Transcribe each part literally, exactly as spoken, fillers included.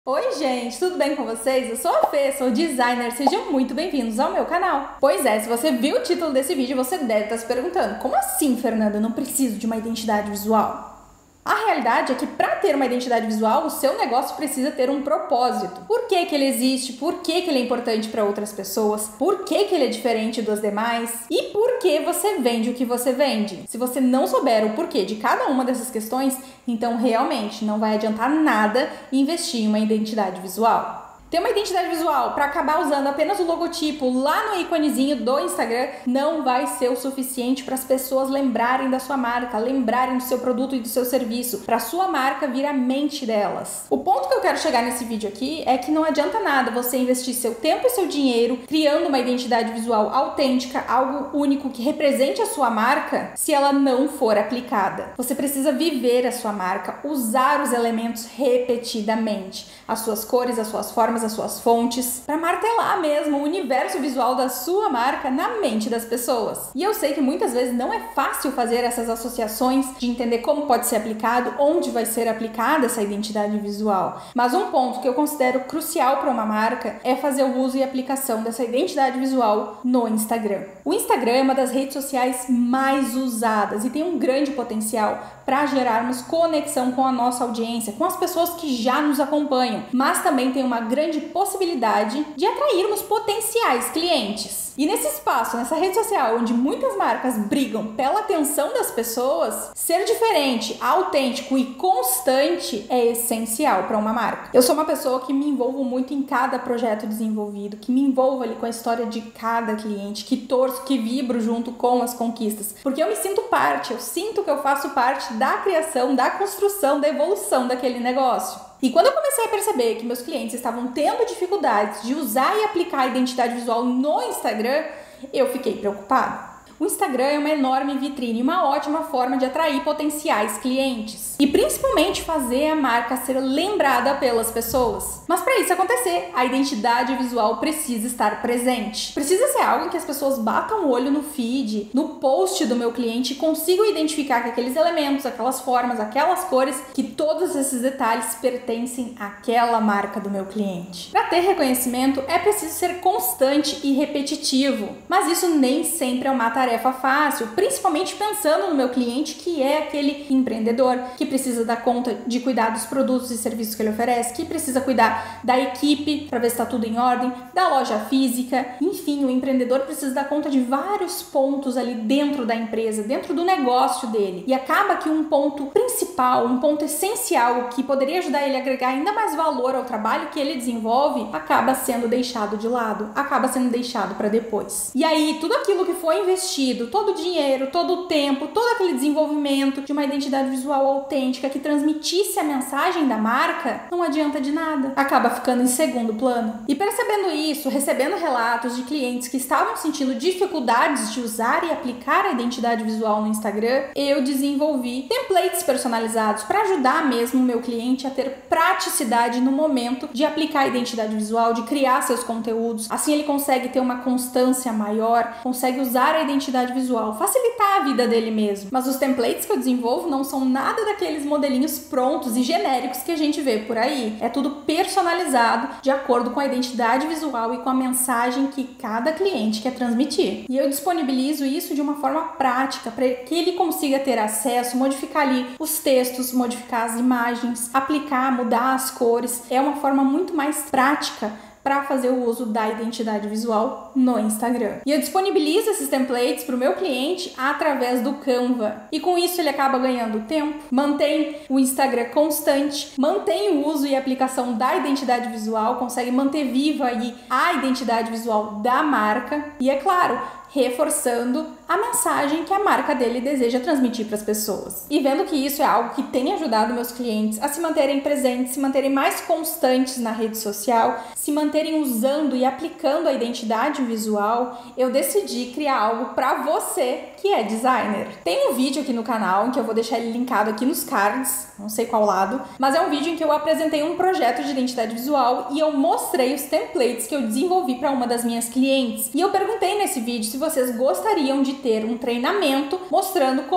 Oi gente, tudo bem com vocês? Eu sou a Fê, sou designer, sejam muito bem-vindos ao meu canal. Pois é, se você viu o título desse vídeo, você deve estar se perguntando: como assim, Fernanda, eu não preciso de uma identidade visual? A realidade é que para ter uma identidade visual, o seu negócio precisa ter um propósito. Por que que ele existe? Por que que ele é importante para outras pessoas? Por que que ele é diferente dos demais? E por que você vende o que você vende? Se você não souber o porquê de cada uma dessas questões, então realmente não vai adiantar nada investir em uma identidade visual. Ter uma identidade visual para acabar usando apenas o logotipo lá no íconezinho do Instagram não vai ser o suficiente para as pessoas lembrarem da sua marca, lembrarem do seu produto e do seu serviço, para a sua marca vir a mente delas. O ponto que eu quero chegar nesse vídeo aqui é que não adianta nada você investir seu tempo e seu dinheiro criando uma identidade visual autêntica, algo único que represente a sua marca, se ela não for aplicada. Você precisa viver a sua marca, usar os elementos repetidamente, as suas cores, as suas formas, as suas fontes, para martelar mesmo o universo visual da sua marca na mente das pessoas. E eu sei que muitas vezes não é fácil fazer essas associações, de entender como pode ser aplicado, onde vai ser aplicada essa identidade visual. Mas um ponto que eu considero crucial para uma marca é fazer o uso e aplicação dessa identidade visual no Instagram. O Instagram é uma das redes sociais mais usadas e tem um grande potencial para gerarmos conexão com a nossa audiência, com as pessoas que já nos acompanham, mas também tem uma grande possibilidade de atrairmos potenciais clientes. E nesse espaço, nessa rede social onde muitas marcas brigam pela atenção das pessoas, ser diferente, autêntico e constante é essencial para uma marca. Eu sou uma pessoa que me envolvo muito em cada projeto desenvolvido, que me envolvo ali com a história de cada cliente, que torço, que vibro junto com as conquistas, porque eu me sinto parte, eu sinto que eu faço parte da criação, da construção, da evolução daquele negócio. E quando eu comecei a perceber que meus clientes estavam tendo dificuldades de usar e aplicar a identidade visual no Instagram, eu fiquei preocupada. O Instagram é uma enorme vitrine e uma ótima forma de atrair potenciais clientes. E principalmente fazer a marca ser lembrada pelas pessoas. Mas para isso acontecer, a identidade visual precisa estar presente. Precisa ser algo em que as pessoas batam o olho no feed, no post do meu cliente e consigam identificar que aqueles elementos, aquelas formas, aquelas cores, que todos esses detalhes pertencem àquela marca do meu cliente. Para ter reconhecimento, é preciso ser constante e repetitivo. Mas isso nem sempre é uma tarefa tarefa fácil, principalmente pensando no meu cliente, que é aquele empreendedor que precisa dar conta de cuidar dos produtos e serviços que ele oferece, que precisa cuidar da equipe para ver se está tudo em ordem, da loja física, enfim, o empreendedor precisa dar conta de vários pontos ali dentro da empresa, dentro do negócio dele, e acaba que um ponto principal, um ponto essencial que poderia ajudar ele a agregar ainda mais valor ao trabalho que ele desenvolve, acaba sendo deixado de lado, acaba sendo deixado para depois. E aí, tudo aquilo que foi investido, todo o dinheiro, todo o tempo, todo aquele desenvolvimento de uma identidade visual autêntica que transmitisse a mensagem da marca, não adianta de nada. Acaba ficando em segundo plano. E percebendo isso, recebendo relatos de clientes que estavam sentindo dificuldades de usar e aplicar a identidade visual no Instagram, eu desenvolvi templates personalizados para ajudar mesmo o meu cliente a ter praticidade no momento de aplicar a identidade visual, de criar seus conteúdos. Assim ele consegue ter uma constância maior, consegue usar a identidade visual, facilitar a vida dele mesmo. Mas os templates que eu desenvolvo não são nada daqueles modelinhos prontos e genéricos que a gente vê por aí. É tudo personalizado de acordo com a identidade visual e com a mensagem que cada cliente quer transmitir. E eu disponibilizo isso de uma forma prática para que ele consiga ter acesso, modificar ali os textos, modificar as imagens, aplicar, mudar as cores. É uma forma muito mais prática para fazer o uso da identidade visual no Instagram. E eu disponibilizo esses templates para o meu cliente através do Canva. E com isso ele acaba ganhando tempo, mantém o Instagram constante, mantém o uso e aplicação da identidade visual, consegue manter viva aí a identidade visual da marca e, é claro, reforçando a mensagem que a marca dele deseja transmitir para as pessoas. E vendo que isso é algo que tem ajudado meus clientes a se manterem presentes, se manterem mais constantes na rede social, se manterem usando e aplicando a identidade visual, eu decidi criar algo para você que é designer. Tem um vídeo aqui no canal em que eu vou deixar ele linkado aqui nos cards, não sei qual lado, mas é um vídeo em que eu apresentei um projeto de identidade visual e eu mostrei os templates que eu desenvolvi para uma das minhas clientes. E eu perguntei nesse vídeo se vocês gostariam de ter um treinamento mostrando como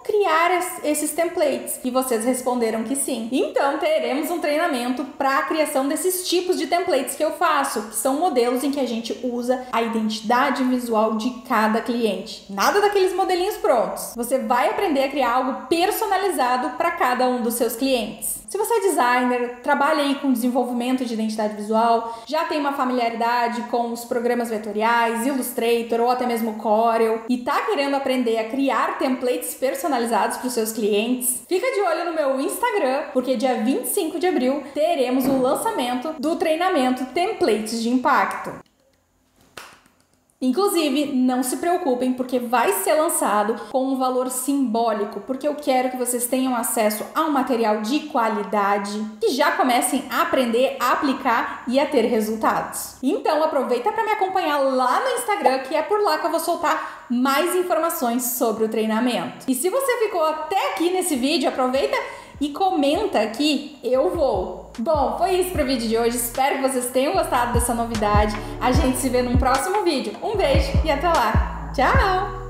criar esses templates. E vocês responderam que sim. Então teremos um treinamento para a criação desses tipos de templates que eu faço, que são modelos em que a gente usa a identidade visual de cada cliente. Nada daqueles modelinhos prontos. Você vai aprender a criar algo personalizado para cada um dos seus clientes. Se você é designer, trabalha aí com desenvolvimento de identidade visual, já tem uma familiaridade com os programas vetoriais, Illustrator ou até mesmo Corel e tá querendo aprender a criar templates personalizados para os seus clientes, fica de olho no meu Instagram, porque dia vinte e cinco de abril teremos o lançamento do treinamento Templates de Impacto. Inclusive, não se preocupem, porque vai ser lançado com um valor simbólico, porque eu quero que vocês tenham acesso a um material de qualidade, que já comecem a aprender, a aplicar e a ter resultados. Então aproveita para me acompanhar lá no Instagram, que é por lá que eu vou soltar mais informações sobre o treinamento. E se você ficou até aqui nesse vídeo, aproveita e comenta aqui, eu vou. Bom, foi isso para o vídeo de hoje. Espero que vocês tenham gostado dessa novidade. A gente se vê num próximo vídeo. Um beijo e até lá. Tchau!